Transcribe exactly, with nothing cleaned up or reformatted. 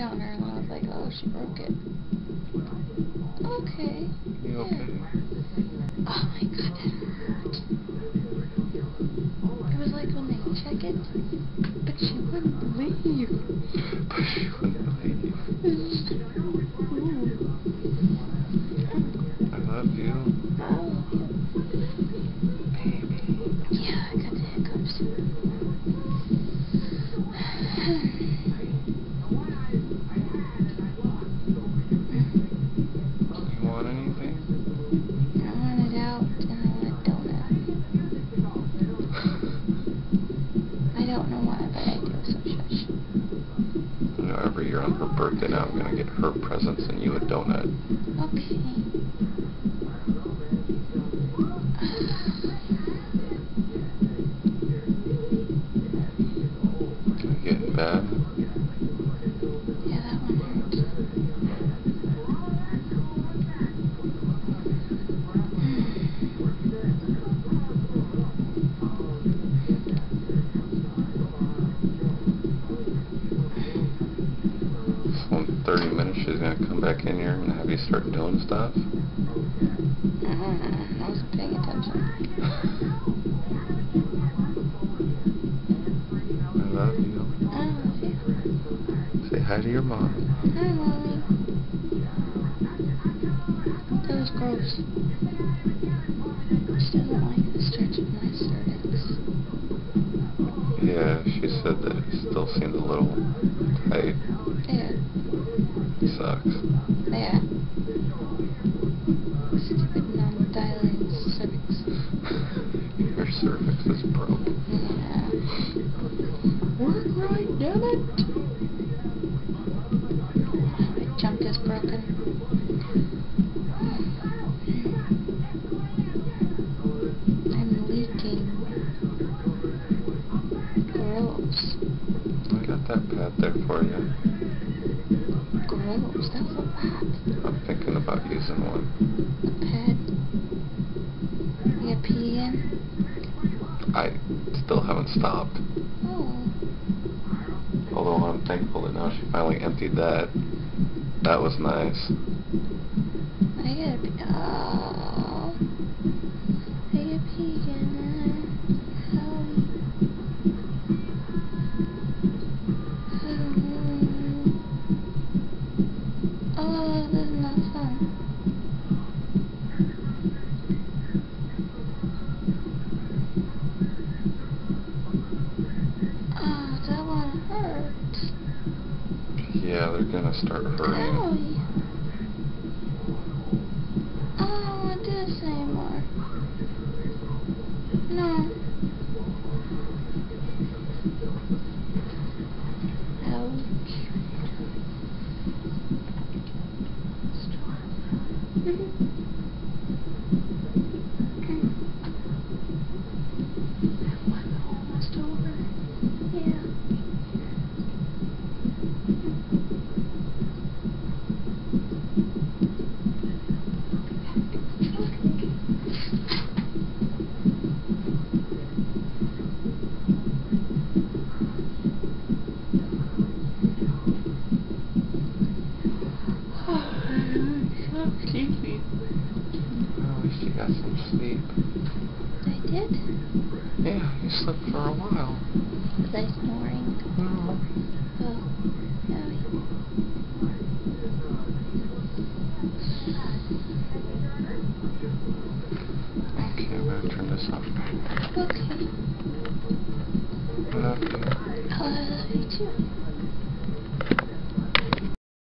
on her, and I was like, oh, she broke it. Okay. You yeah. okay? Oh my god, that hurt. It was like when they check it, but she wouldn't leave. But she wouldn't leave. I love you. I love you. Baby. Yeah, I got the hiccups. You want anything? I want it out, and I want a donut. I don't know why, but I do, so shush. You know, every year on her birthday now, I'm going to get her presents and you a donut. Okay. Getting bad? Yeah, that one hurts. So in thirty minutes she's going to come back in here and have you start doing stuff? Mm-hmm. I wasn't paying attention. I love you. I love you. Say hi to your mom. Hi, Mommy. That was gross. She doesn't like the stretch of my cervix. Yeah, she said that it still seemed a little tight. Yeah. Sucks. Yeah. Stupid non-dilated cervix. Your cervix is broke. Yeah. Work right, damn it! My junk is broken. I'm leaking. Gross. I got that pad there for you. Gross, that's a lot. I'm thinking about using one. A pad. You got pee in? I still haven't stopped. Oh. Although I'm thankful that now she finally emptied that. That was nice. I gotta pee. Oh. I gotta pee again. Oh, this is not fun. Oh, that one hurts. Yeah, they're gonna start hurting. Owie. Oh, I don't want to do this anymore. No. Ouch. Almost over. Yeah. So sleepy. Well, at least you got some sleep. I did? Yeah, you slept for a while. Was I snoring? No. Oh, Owie. Okay, I'm gonna turn this off. Okay. Love you. Oh, I love you too.